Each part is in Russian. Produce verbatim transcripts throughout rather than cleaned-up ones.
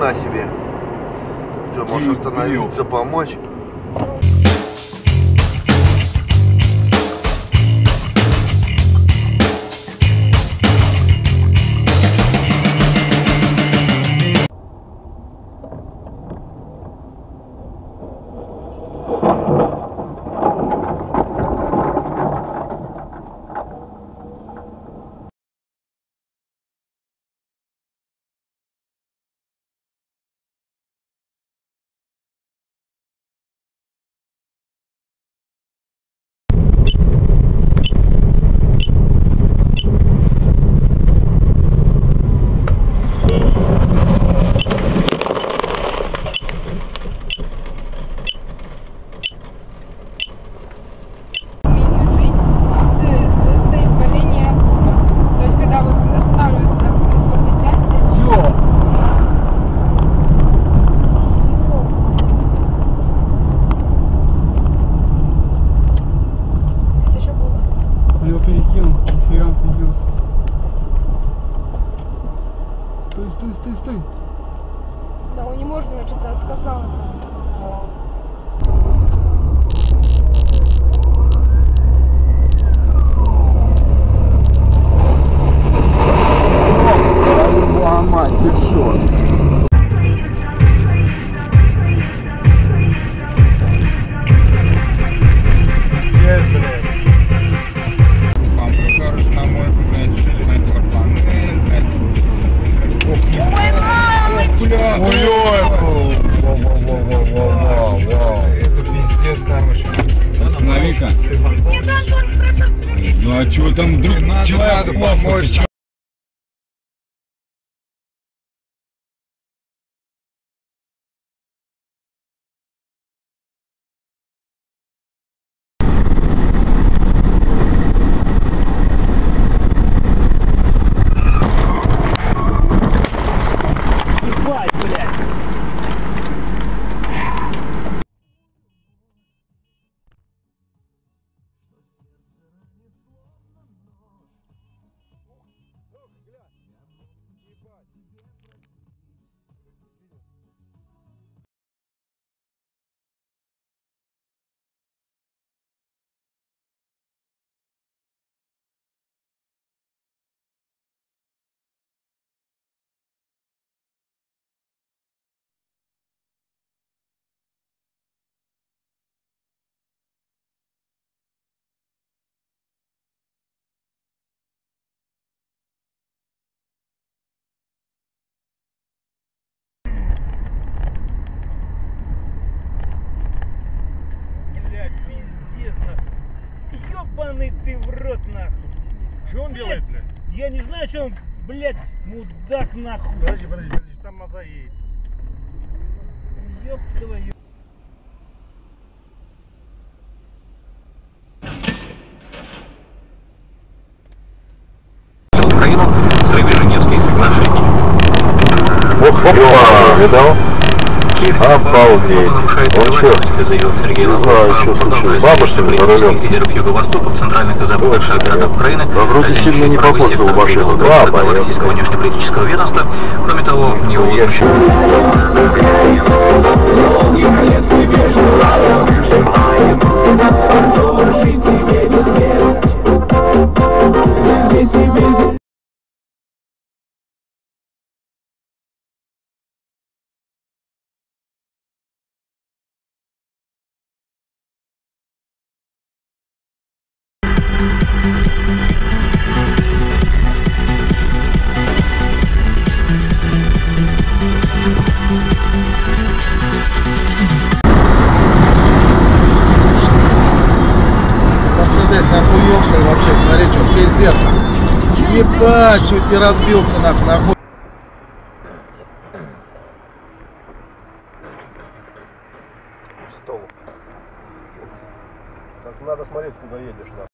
хрена себе. Что, можешь остановиться, помочь? Стой, стой, стой, стой. Да, он не может, значит, отказал. Мама, ты шо? Здесь, блядь. Это пиздец, короче. Останови-ка. Ну а чё там вдруг человек помочь? Ёбаный ты в рот, нахуй. Что он делает, блядь? Я не знаю, что он, блядь, мудак, нахуй. Подожди, подожди, подожди, там маза едет. Ёб твою. Украину взрыве Женевских соглашений. Ох, опа, видал? Обалдеть. Он что? Заявил Сергей Не знаю, что случилось. Бабушка за рулем. Лидеров Юго-Востока в центральных и западных городах Украины. Да, вроде сильно не попортил машину. Да, российского внешнеполитического ведомства. Кроме того, его Охуевший вообще, смотри, что пиздец. Ебать, чуть не разбился нахуй, нахуй. Что? Так надо смотреть, куда едешь, да.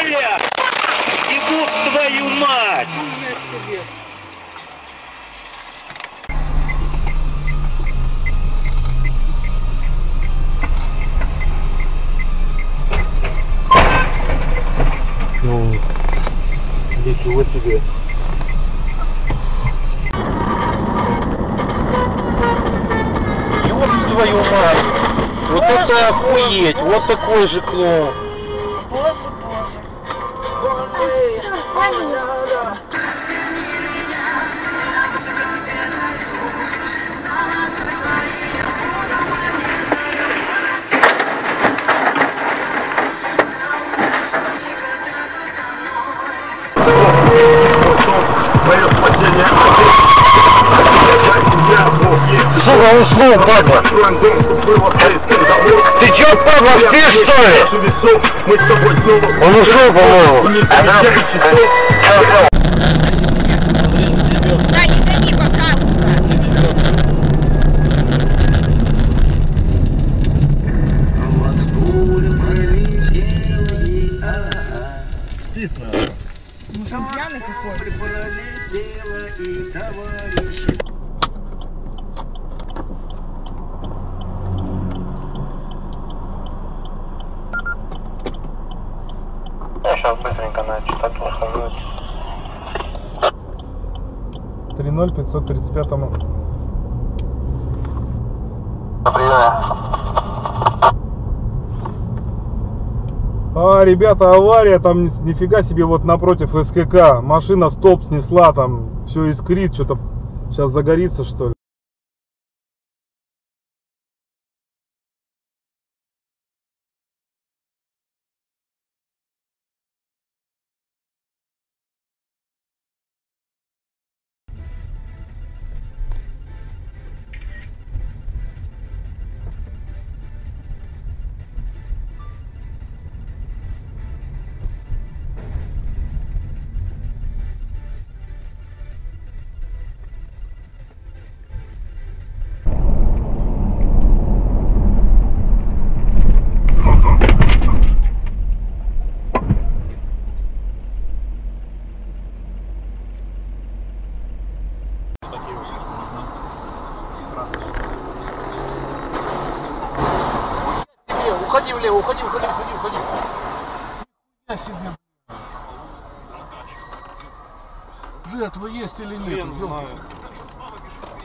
бля! Ебут твою мать! Ну, ничего себе. Ёб твою мать! Вот это охуеть! Вот такой же клоун! Мое спасение. Сука, уснул, падла! Ты чё, падла, спишь, что ли? Он ушел, по-моему. Да, не гони, пожалуйста. Спит, наверное. Ну, там пьяный какой. Я сейчас быстренько на чистоту хожу. три ноль пятьсот тридцать пятому. На приеме. А, ребята, авария, там ни- нифига себе, вот напротив СКК. Машина стоп снесла, там все искрит, что-то сейчас загорится, что ли. Уходи влево, уходи, уходи, уходи, уходи. Я себе. Жертва есть или нет?